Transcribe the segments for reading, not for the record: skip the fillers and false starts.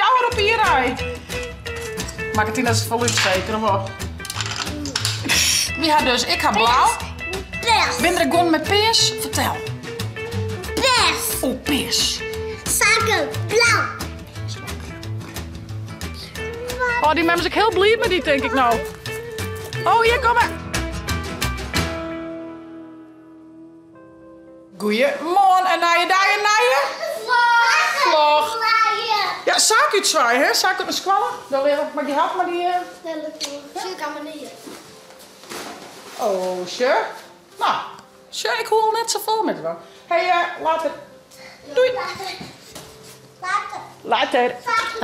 €4 op je rij. Maak het in als het vol is zeker, of wat? Wie had dus? Ik ga blauw. Pers. Ben er gewoon met peers? Vertel. Pers. Oh, peers. Suiker. Blauw. Oh, die mem is ik heel blij met die, denk ik nou. Oh, hier, kom maar. Goeiemorgen. En naar je. Vlog. Ja, zaak u het zwaai, hè? Zaak het een squallen. Dan leren. Maar die had maar die... Oh, sure. Nou, sure, ik hoor net zo vol met wel. Hé, later. Doei. Later.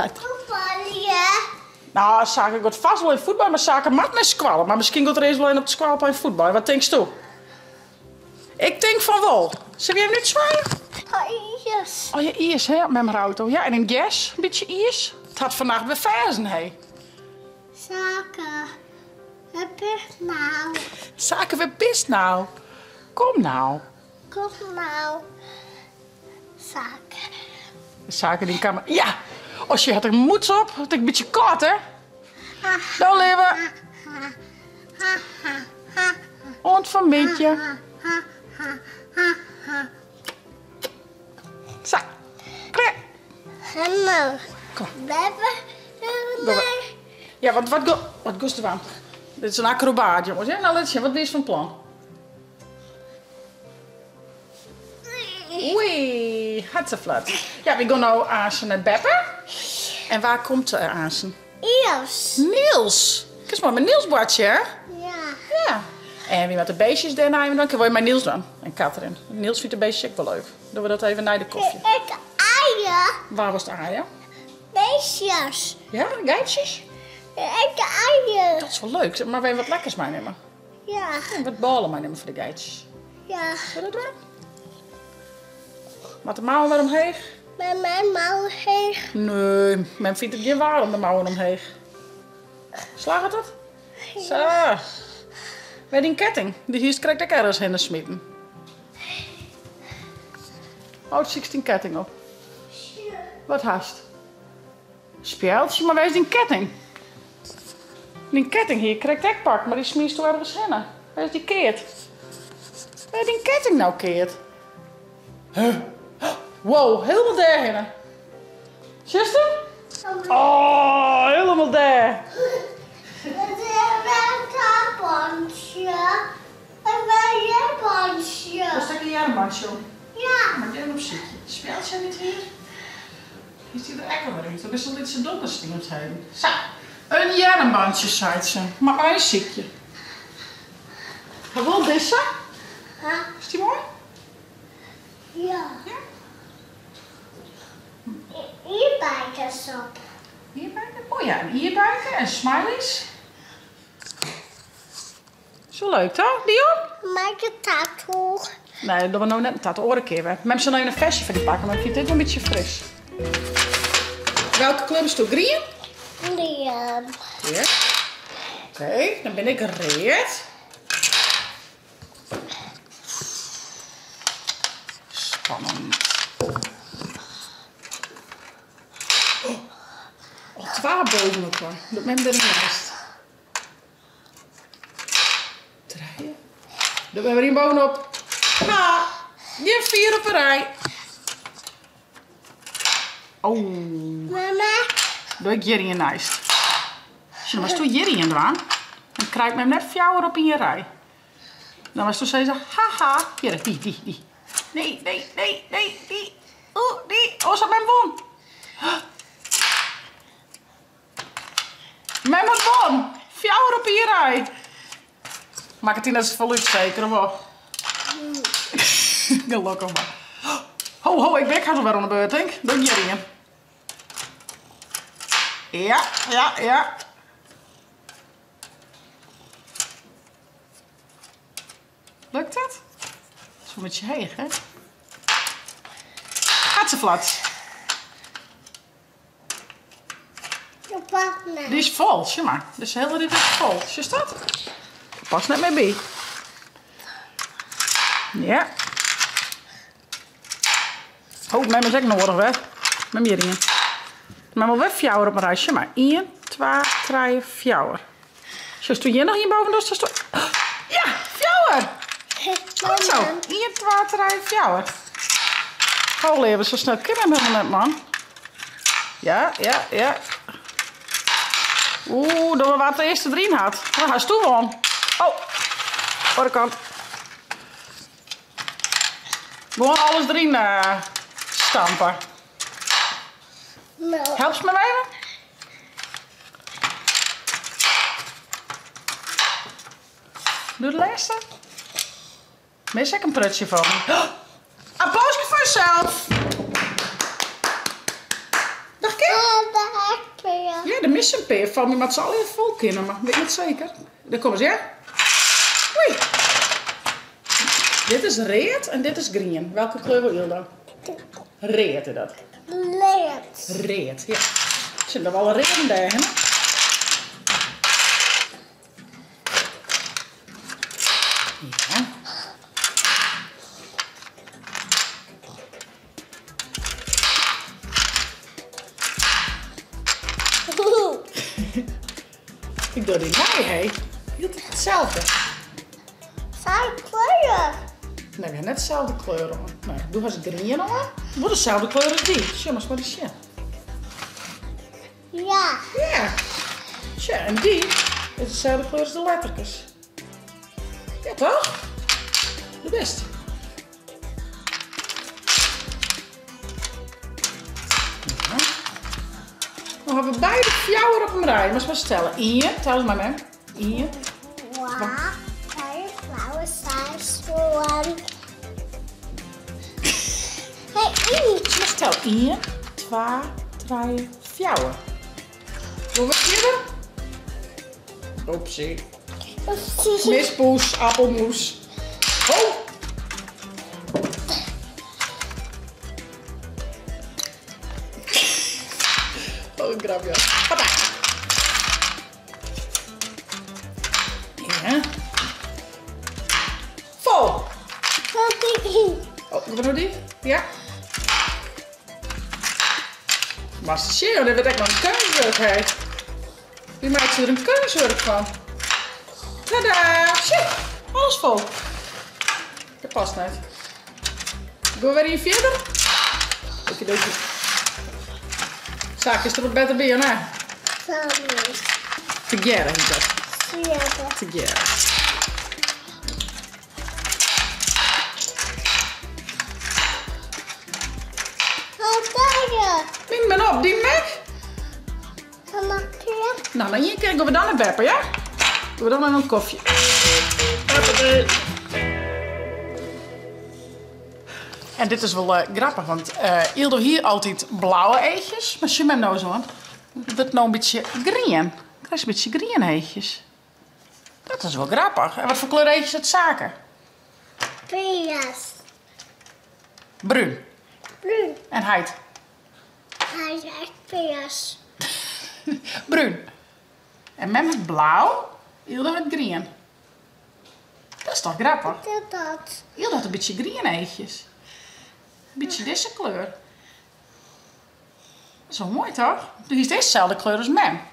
Nou, zaken gaat vast wel in voetbal, maar zaken mag met squallen. Maar misschien gaat er eens wel in op de squal bij voetbal. Wat denkst du? Ik denk van wel. Zullen we hem niet zwaaien? Oh ja, ijs, hè, met mijn auto. Ja, en een gas, een beetje ijs. Het had vannacht weer verzen, hé. Suiker. Heb je nou? Zaken weer pist nou. Kom nou. Kom nou. Suiker. De zaken die kan... Ja, als je had er moeds op, had ik een beetje koud, hè. Dan leven. En van beetje. Zo. Klaar. Hallo. Kom. We hebben Ja, wat kost er aan? Dit is een acrobaat, jongens. Ja, nou, let's zien. Wat is van plan? Oei, hartstikke. Ja, we gaan nou aansen naar Beppe. En waar komt de aansen? Ios. Niels. Kijk eens maar mijn Niels bordje, hè? Ja. Ja. En wie met de beestjes daarna dan kunnen we mijn Niels doen. En Katrin. Niels vindt de beestjes ook wel leuk. Doen we dat even na de koffie. Ik eieren. Waar was het aaien? Beestjes. Ja, geitjes? Ik eieren. Dat is wel leuk. Maar wil je wat lekkers meenemen? Ja. En wat ballen meenemen voor de geitjes? Ja. Wil je dat doen? Met de mouwen weer omheen? Met mijn mouw heen. Nee, men vindt het geen waar om de mouwen omheen. Slaagt het dat? Zo. Met die ketting. Die hier krijgt ik ergens heen smitten. Oh, 16 ketting op. Wat haast? Speeltje, maar waar is die ketting? Die ketting hier krijgt ik pak, maar die smiest door ergens heen. Waar is die keert? Waar is die ketting nou keert? Huh? Wow, helemaal daarheen. Zuster? Oh, helemaal daar. Het is een kaponsje. Een jeponsje. Dat is een jaren-bandje om. Ja. Maar jij op ziekje. Speelt jij niet hier? Is die er echt wel in? Dat is al iets donderstings heen. Zo. Een jaren-bandje, zei ze. Maar een ziekje. Gewoon deze? Huh? Is die mooi? Ja. Ja. Hier bijtjes op. Hierbuiken? Oh ja, en hierbuiken en smileys. Zo leuk, toch, Dion? Maak je tattoo. Nee, dat we nou net een tattoo oren keer. We hebben ze nou een versje van die pakken, maar ik vind dit wel een beetje fris. Welke kleur is het? Green? Liam. Ja. Oké, dan ben ik red. Spannend. Oh, 12 bovenop hoor. Dat ben ik er naast. Draaien. Dan ben we hier bovenop. Ha! Je 4 op een rij. Oh. Mama. Doe ik Jerry in naast. Als je dan was toen Jerry in eraan. Dan krijg ik hem net 4 op in je rij. Dan was toen zeggen, haha. Hier, die. Nee, die. Oeh, die. Oh, zat mijn bon. Mijn bon. 4 op in je rij. Maak het in als het vol is zeker, of wat? Gelukkig maar. Ho, ik ben er weer aan de beurt, denk ik. Doe ik Jerry in. Ja. Lukt het? Zo met je heeg, hè? Gaat ze flat. Die is vol, zie maar. Dus heel dit is vol. Zie je dat? Pas net mee bij. Ja. Oh, mijn is ook nodig, hè? Met meer dingen. Maar wel 4 op een reisje. Maar 1, 2, 3, 4. Zo, doe je nog hierboven? Dus ja, 4. Goed zo. 1, 2, 3, 4. Hou even zo snel kunnen we helemaal net, man. Ja. Oeh, dat we wat de eerste erin had. Dan ga je stoel om. Oh, de kant. Gewoon alles erin stampen. No. Help ze me even? Doe de laatste. Mis ik een prutje van me. Oh, applausje voor jezelf. Dag kind. Ja, de mis een peer van me, maar het zal even vol kunnen, maar weet je het zeker? Daar komen ze, ja? Oei. Dit is red en dit is green. Welke kleur wil je dan? Red is dat. Red, ja. Zit er wel een reden bij, hè? Ja. Ik doe die mij, hé. Je doet hetzelfde. Zijn kleuren. Nee, we hebben net dezelfde kleur om. Nou, doe eens green om. Doe dezelfde kleur als die. Zie maar die shit. Ja. Ja. Tja, en die is dezelfde kleur als de lettertjes. Ja, toch? De best. Ja. Dan hebben we beide 4 op een rij. Maar eens stellen. 1, tel eens maar mee. 1. Wow. Very flower size one. Hey, each. Maar stel 1, 2, 3, 4. Doen we verder? Oepsie. Mispoes, appelmoes. Oh! Oh, een grapje. Papa. Ja. Vol. Oh, wat doen die? Ja. Maar shit, dit wordt echt wel een keuzwerk, hè. Wie maakt er een keuzwerk van? Tada! Shit, alles vol. Dat past net. Gaan we weer hier verder? Oké. Zaakjes er wat beter bij, hè? Together, is dat. Together. Neem maar op, die Mac. Nou, dan hier kijken we dan naar Beppe, ja? Doen we dan maar een koffie. En dit is wel grappig, want Ildo hier altijd blauwe eitjes. Maar je bent nou zo, het wordt nou een beetje green. Dat is een beetje green eitjes. Dat is wel grappig. En wat voor kleur eitjes het zaken? Bruin. En heid? Hij is echt peers. Bruin. En Mem het blauw, Ildo het green. Dat is toch grappig? Dat. Ildo had een beetje green eitjes. Een beetje deze kleur. Dat is wel mooi toch? Dus is dezezelfde kleur als Mem.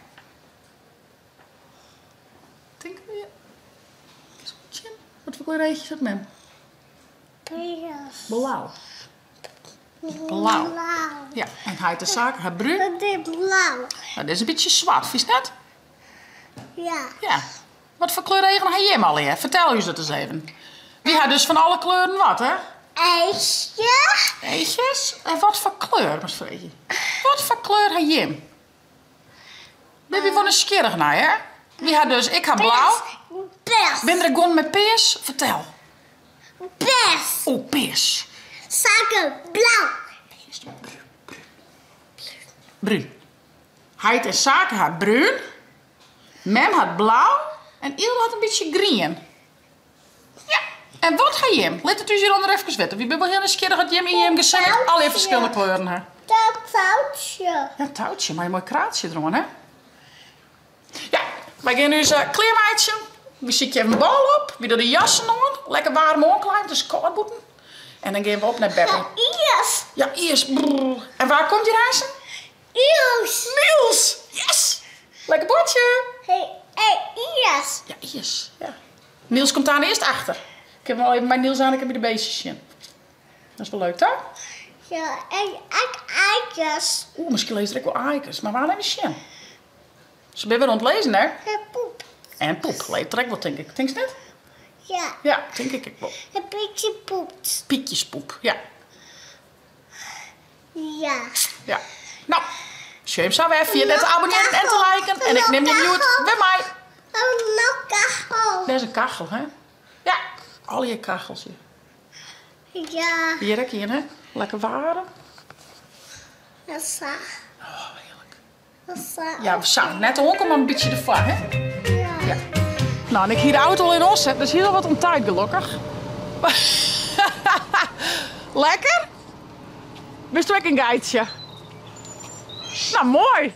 Denk je? Wat voor kleur eitjes had Mem? Peers. Blauw. Blauw. Ja, en hij de zaak, hij bruin. Dat is blauw. Nou, dat is een beetje zwart, vies net? Ja. Ja. Wat voor kleur regen hij hem al hier? Vertel eens dat eens even. Wie had dus van alle kleuren wat, hè? Eitje. Eitjes? En wat voor kleur, was vreetje? Wat voor kleur had je hem? Ben je van een skierig naar, hè? Wie had dus, ik had blauw. Pers. Ben er gewoon met peers? Vertel. Pers. Oh, peers. Zaken blauw. Bruin. Hij en zaken had bruin. Mem had blauw. En Ilde had een beetje green. Ja. En wat ga je hem? Laat het u hier onder even weten. Wie ben wel heel nieuwsgierig dat je hem in je hem gezegd alle verschillende kleuren hè? Dat touwtje. Ja, een touwtje, maar een mooi kraatje erom, hè? Ja, wij gaan nu eens kleermaatje. We zitten even een bal op. We doen de jassen aan. Lekker warm aankleiden, dus koud moeten. En dan gaan we op naar Beppe. Eerst. Ja, eerst. Brrr. En waar komt je reizen? Niels! Yes! Lekker bordje! Hey, yes. Ja, yes. Ja. Niels komt daar eerst achter. Ik heb wel even bij Niels aan, ik heb je de beestjes in. Dat is wel leuk, toch? Ja, en eitjes. Oeh, misschien lees ik wel aikers, maar waar neem je Sjen? Ze ben weer ontlezen, hè? Het poep. En poep, leed trek wel, denk ik. Denk je net? Ja, Ja, denk ik wel. een beetje poept. Pietjespoep, ja. Ja. Ja. Nou, schön zou even je net te abonneren en te liken. En ik neem je nieuw bij mij. Oh, nog kachel. Dat is een kachel, hè? Ja, al je kachels hier. Ja, Hier, hier, hè? Lekker waren. dat is Oh, heerlijk. dat is Ja, we zagen net ook al een beetje ervan, hè? Ja. Ja. Nou, en ik hier de auto al in os heb, dus hier al wat om tijd gelukkig. Lekker? Wist ook een geitje? Nou, mooi.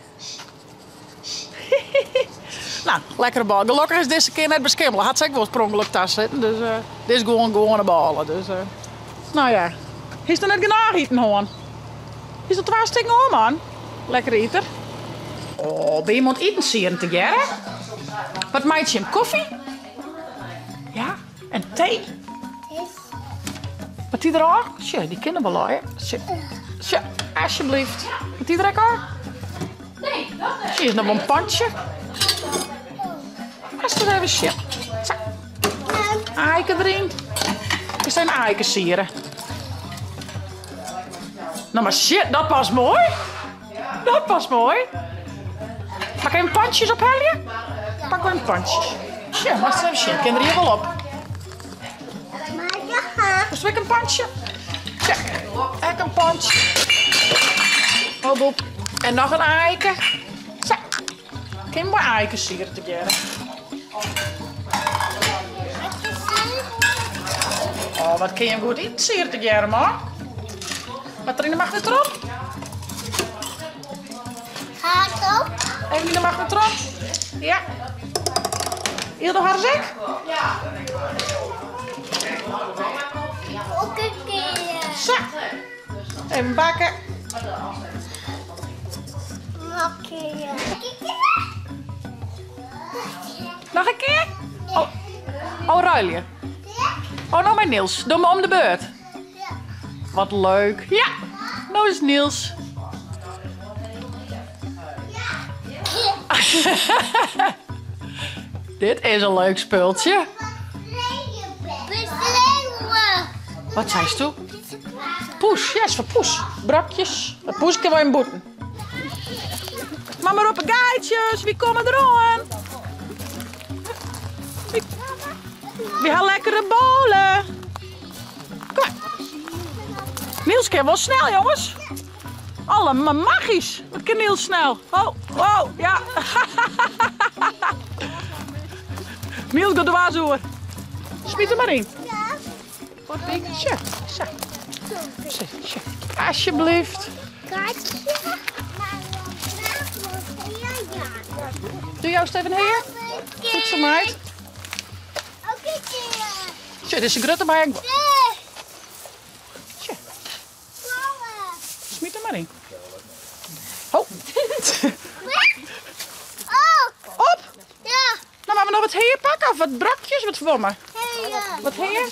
Nou, lekkere bal. Gelukkig is deze keer net beskimmelen. Had ze ook wel oorspronkelijk thuis zitten. Dus dit is gewoon een ballen. Dus, nou ja. Is er net genoeg eten, hoor? Is er 2 stukken hoor, man? Lekker eten. Oh, ben je iemand eten zien te gerren? Wat maakt je hem? Koffie? Ja, en thee? Wat die er al? Tje, die kinderen wel hè? Tje, alsjeblieft. Wat die er ook al? Nee, dat niet. Zie je nog een pandje? Als er even shit. Zo. Eiken erin. Er zijn eiken sieren. Nou maar shit, dat past mooi. Dat past mooi. Mag ik even pandjes ophalen? Pak maar een pandjes. Shit, maar er even shit. Ik ken er hier wel op. Dus ik een pandje. Ja, ik een pandje. Oh, boep. En nog een eiken. Zo. Ik heb maar eiken sieren te gerren. Oh, wat kun je goed eten sieren te gerren, man. Wat erin de magnetron? Gaat op. Even in de magnetron? Ja. Heel de harzek? Ja. Ook een keer. Zo. Even bakken. Nog een keer. Nog een keer? Oh, ruil je? Oh, nou met Niels. Doe me om de beurt. Wat leuk. Ja, nou is Niels. Dit is een leuk speeltje. Wat zei je toe? Poes, ja, is voor poes. Brakjes. Een poes kan wel in boeten. Mama roepen geitjes, wie komen er aan? Wie gaan lekkere bolen? Kom maar. Niels kan wel snel, jongens. Allemaal magisch. Wat kan Niels snel? Oh, wow, ja. Niels gaat de waas hoor. Smiet er maar in. Wat een beetje. Zo. Zo. Alsjeblieft. Doe jou eens even hier. Goed zo, meid. Zo, dit is een grote bij. Smiet er maar in. Oh. Op. Ja. Nou, maar we nog wat heer pakken of wat brakjes, wat voor me. Wat heer?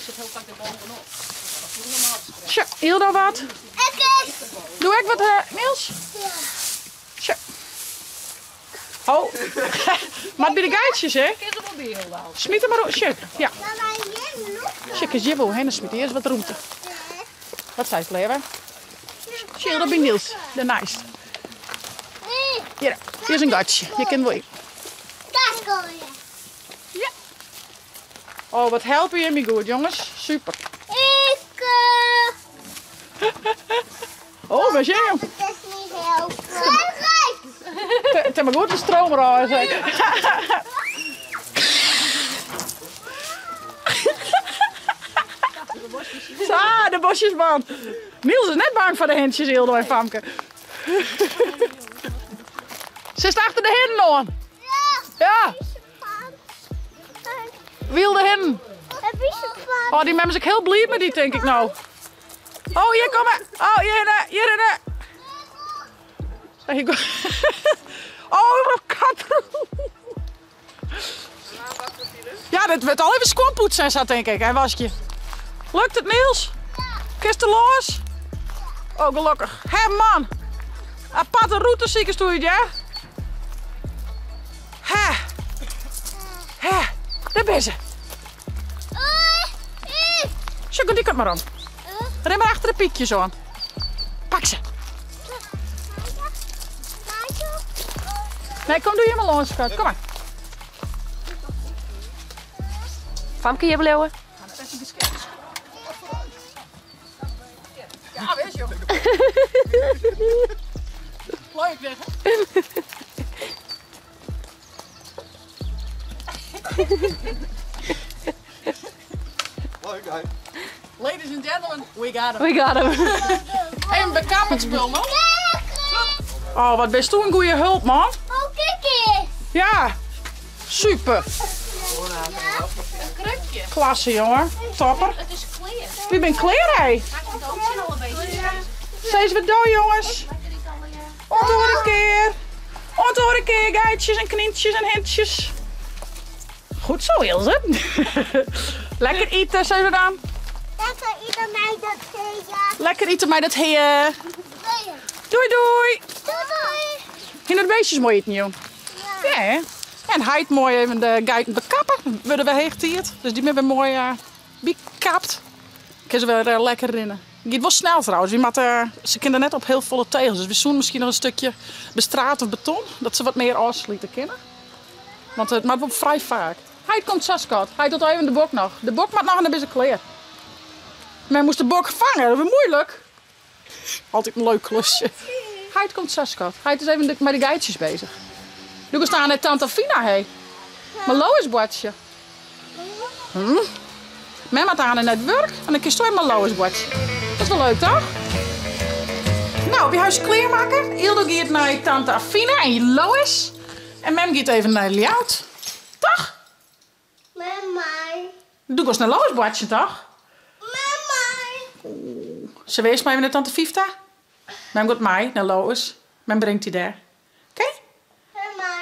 Zo, heel nog wat. Doe ik wat, Niels? Zo. Oh. Maar bij de geitjes, hè? Smiet er maar op. Shit. Ja. Check eens je wel heen en smiet eerst wat route. Wat zei het, leven? Shit, dat ben Niels. De nice. Hier is een gatje. Je kent wel in. Ja. Oh, wat helpen jullie goed, jongens. Super. Oh, waar zijn je? Dat is niet heel Het is maar goed, de stroom eraan. Zo, de bosjesman. Niels is net bang voor de hentjes, Hildo en Famke. Ze staat achter de hinden aan. Ja. Wilde hinden. Oh, die mensen zijn heel blij met die, denk ik nou. Oh, hier komen. Oh, hier. Oh, kat. Ja, dat werd al even schoonpoetsen, zat denk ik. Hij was je. Lukt het, Niels? Kist er los? Oh, gelukkig. Hé, man. Aparte route ziekers doe je het, ja? Hé. Hé. Daar ben ze. Zo, die kant maar om. Ren maar achter de piekjes aan. Pak ze. Nee, kom, doe je maar los, schat. Kom maar. Famke, je bleven? Ja, wees joh. Leuk, weg, Leuk, hè? Ladies and gentlemen, we got him. We got hem. Even bekamertspul, man. Oh, wat best toe een goede hulp, man. Oh, kijk eens. Ja, super. Klasse, jongen. Topper. Het is clear. Wie ben klaar, hé? Ik moet ook zien al een beetje. Steeds wat door, jongens. Onthoor een keer. Onthoor een keer, geitjes en knietjes en hintjes. Goed zo, Ilse. Lekker eten, zijn we dan. Lekker ieder mij dat tegen. Lekker eten met het heer. Doei, doei. Doei. En de beestjes mooi eten, joh. Ja, hè? En hij het mooi even de geiten bekappen. Worden we heegtierd. Dus die hebben we mooi bekapt. Kunnen ze weer lekker rinnen. Het gaat wel snel trouwens. Ze kunnen net op heel volle tegels. Dus we zoeken misschien nog een stukje bestraat of beton. Dat ze wat meer afslieten kunnen. Want het maakt wel vrij vaak. Hij komt Saskat. Hij doet even de bok nog. De bok maakt nog een beetje kleer. Men moest de bok vangen. Dat was moeilijk. Altijd een leuk klusje. Hij komt Saskat. Hij is even met de geitjes bezig. Nu staan net Tante Fina, hé. Maar Lois bordje. Men maakt aan in het werk en dan kun je maar Lois bordje. Dat is wel leuk, toch? Nou, we gaan kleermaken. Ildo gaat naar Tante Afina en Lois. En Mem gaat even naar Ljout. Toch? Mama. Doe eens naar Lois bordje, toch? Mama. Ze wees maar even naar Tante Fifta. Mem gaat mij naar Lois. Mem brengt die daar. Oké? Mama.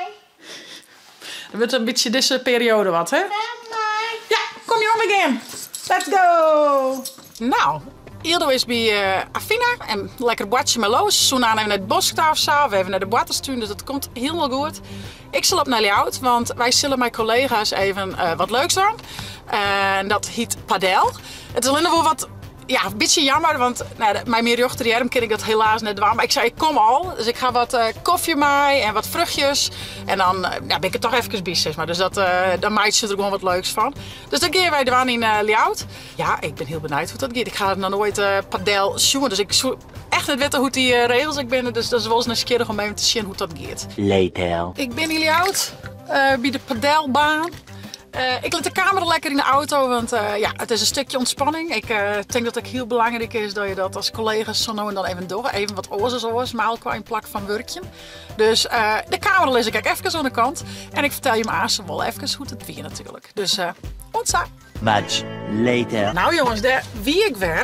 Dan wordt een beetje deze periode wat, hè? Mama. Ja, kom je om again. Let's go. Nou, Ildo is bij Afina en lekker boatje met Loos. Zo aan even naar het bos of we even naar de waterstuin, dus dat komt helemaal goed. Ik zal op naar Ljout, want wij zullen mijn collega's even wat leuks doen. En dat heet padel. Het is alleen nog wel wat, ja, een beetje jammer, want mijn meerjochterjerm ken ik dat helaas net doen. Maar ik zei, ik kom al, dus ik ga wat koffie maaien en wat vruchtjes. En dan ben ik er toch even bij, zeg maar. Dus dan maakt ze er gewoon wat leuks van. Dus dan gaan wij er aan in Ljout. Ja, ik ben heel benieuwd hoe dat gaat. Ik ga nog nooit padel zoeken, dus ik zoek echt niet weten hoe die regels ik ben. Dus dat is wel eens nieuwsgierig om even te zien hoe dat gaat. Later. Ik ben in Ljout, bij de padelbaan. Ik laat de camera lekker in de auto, want ja, het is een stukje ontspanning. Ik denk dat het heel belangrijk is dat je dat als collega's zo nou en dan even door. Even wat oors, maar qua een plak van werkje. Dus de camera lees ik even aan de kant. En ik vertel je maar zo wel even hoe het weer natuurlijk. Dus ontza. Much later. Nou jongens, daar wie ik weer.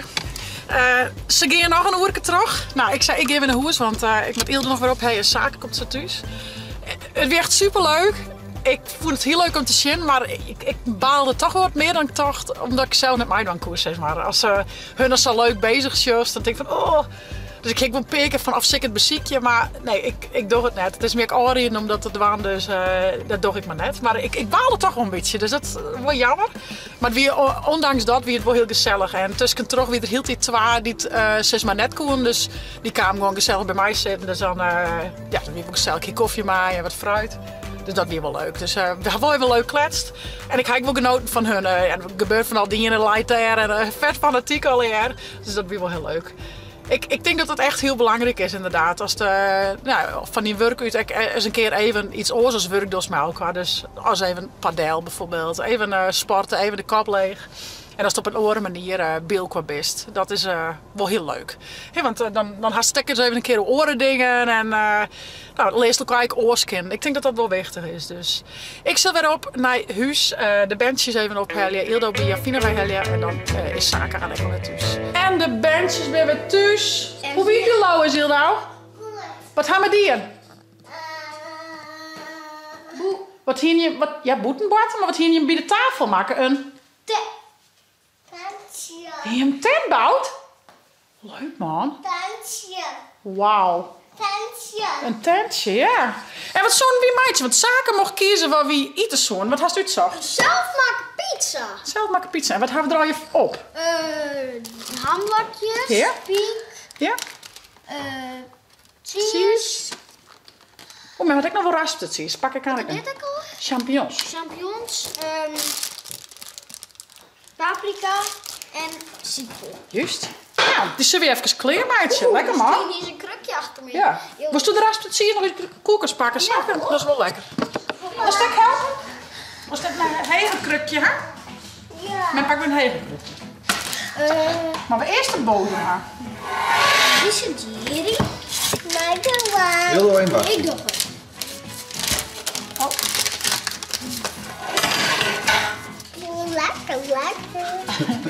Ze gaan nog een uurtje terug. Nou, ik zei ik geef in de hoes, want ik moet Ilde nog weer op. Hey, zaken komt ze thuis. Het werd echt superleuk. Ik vond het heel leuk om te zien, maar ik baalde toch wat meer dan ik dacht, omdat ik zelf net mij dan koers, zeg maar. Als hun er zo leuk bezig zijn, dan denk ik van, oh. Dus ik kijk wel een paar keer van afzik het muziekje, maar nee, ik doe het net. Het is meer oorien omdat het waan, dus dat doe ik maar net. Maar ik baalde toch wel een beetje, dus dat is wel jammer. Maar ondanks dat wie het wel heel gezellig. En tussen terug weer hield die twa die het maar net kon, dus die kwamen gewoon gezellig bij mij zitten. Dus dan, ja, dan weer gezellig koffie maaien en wat fruit. Dus dat weer wel leuk. Dus we hebben wel even leuk gekletst. En ik heb wel genoten van hun. En het gebeurt van al die dingen light daar en vet fanatiek alweer. Dus dat weer wel heel leuk. Ik denk dat het echt heel belangrijk is inderdaad. Als van die werk uit eens een keer even iets oors als werk door met elkaar. Dus als even padel bijvoorbeeld. Even sporten, even de kop leeg. En als het op een andere manier beeld qua best. Dat is wel heel leuk. He, want dan hartstikke eens even een keer oren dingen. En lees elkaar ook oorsken. Ik denk dat dat wel wichtig is. Dus ik zal weer op naar huis. De bandjes even ophellen. Ildo bij Jafina bij hellen. En dan is zaken aan ik naar thuis. En de bandjes weer thuis. Hoe weet je Lois, Ildo? Wat gaan we die? Wat hier je... Ja, boetenbord, maar wat hier je bij de tafel maken? Een... Tandje. Heb je een tent bouwt? Leuk man. Tandje. Wauw. Tandje. Een tentje, ja. En wat zo'n wie meidje? Want zaken mocht kiezen waar wie eten zo'n. Wat hast u het zo? Zelf maken pizza. Zelf maken pizza. En wat hebben we er al je op? Hamlakjes. Ja. Pink. Ja? Cheese. Oh, maar wat ik nog wel raspte cheese. Pak ik aan. Dit ook al? Champignons. Champignons. Paprika. En citroen. Juist. Nou, die zullen we even kleren, meidje. Lekker man. Misschien is een krukje achter me. Ja. Moest je de raspte cheese nog eens koelkast pakken? Zakken? Dat is wel lekker. Was dat helpen? Was dat een hegelkrukje, hè? Ja. Maar pak we een hegelkrukje. Maar we eerst de bodem, hè? Is het hier? Maar de waar. Heel doorheen bak. Ik doe het. Oh. Lekker, lekker.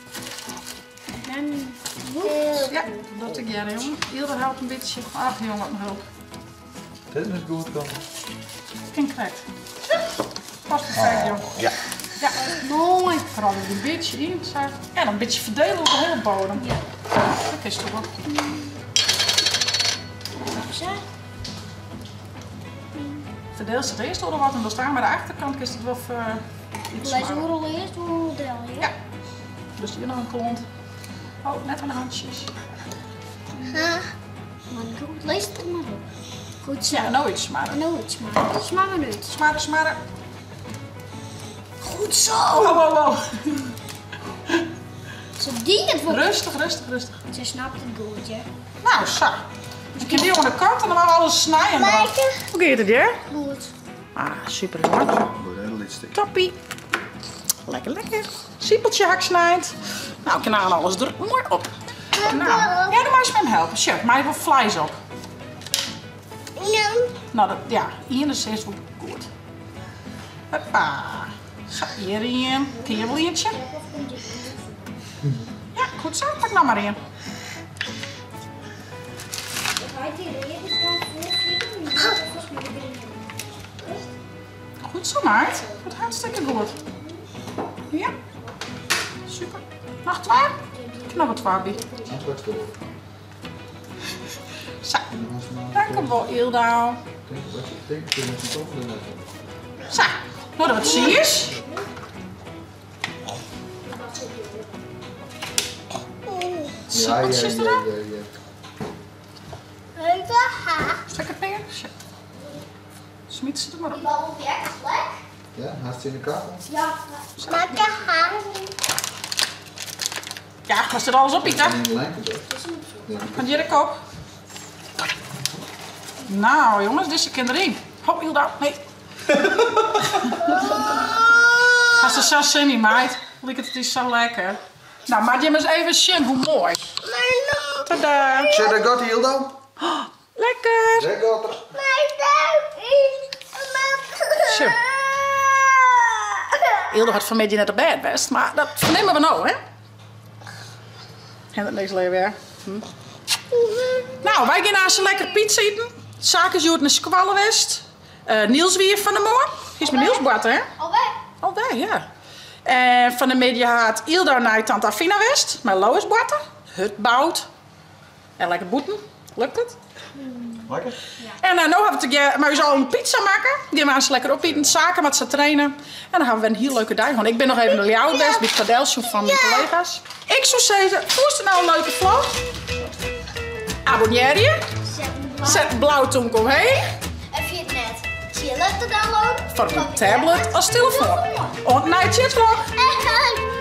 Ja, dat ik jij, jongen. Hilde helpt een beetje. Ach, jongen, wat een hulp. Dit is goed dan. Geen krijgt. Pas perfect, jongen. Ja. Ja, mooi. Vooral een beetje in. Zo. En dan een beetje verdelen op de hele bodem. Ja. Dat is toch wel. Zo. Verdeel ze het eerst door wat en dan staan. Maar de achterkant is het wel iets Lees smaller. hoe eerst hoe model, Ja. Dus hier nog een klont. Oh, net aan de handjes. Maar goed, lees het maar op. Goed zo. Ja, nooit smaller. Nooit smaken. Smaak maar nooit. Smaller, smaller. Goed zo. Oh, oh, oh. Zo die het wordt. Rustig, rustig, rustig. Ze snapt het goed, hè? Nou, zo. Ik heb die aan de kant en dan gaan we alles snijden. Lekker. Hoe gaat het, hè? Goed. Ah, super jongen. Door een hele lidstuk. Toppie. Lekker, lekker. Siepeltje haksnijdt. Nou, ik kan aan alles er mooi op. Nou, ja, dan moet je met hem helpen. Chef, maar je wil vlees op. Ja. Nou, dat, ja, hier is het wel goed. Hoppa. Zo, hierin. Kun je wel eentje? Ja, goed zo. Pak nou maar in. Goed zo, meid. Goed, hartstikke goed. Ja. Super. Nog 2? Nog wat 2 bij. Zo. Dank wel, Ilda. Zo. Nou, dat wat zie je. Siepeltjes erop. Leuke haak. Stekker peer. Smiet ze er maar op. Bal op je plek. Ja, haast in de kamer. Ja. Lekker haak. Ja, als er alles op is, hè? In de lijn gezet. Van Jerk op. Nou, jongens, dit is je erin. Hop, Hilda. Nee. Als er zo zin in, meid. Het is zo lekker. Nou, maar je moet eens even zien hoe mooi. Tadaa. Zet dat gaat Hildo. Lekker. Zet gaat er. Zo. Hilda had vanmiddag net op bed best, maar dat vernemen we nou, hè? En dat niks leer weer. Nou, wij gaan naar zo'n lekker pizza eten. Zaken zoet naar Squallenwest. Niels weer van de Moor. Is met Niels Bart, hè? Alweer. Alweer, ja. En van de media had Ilda naar Tante Afina West. Met Lois Barten. Hut bouwt. En lekker boeten. Lukt het? Lekker. En nu hebben we maar we zullen een pizza maken. Die gaan we eens lekker opeten. Zaken met ze trainen. En dan hebben we een heel leuke dag. Want ik ben nog even de Ljouwt best. Bij het cadeautje van mijn collega's. Ik zou zeggen, voest nou een leuke vlog. Abonneer je. Zet een blauwtonk omheen. En via het net. Chillen te downloaden. Voor een tablet als telefoon. En naar je chatvlog. En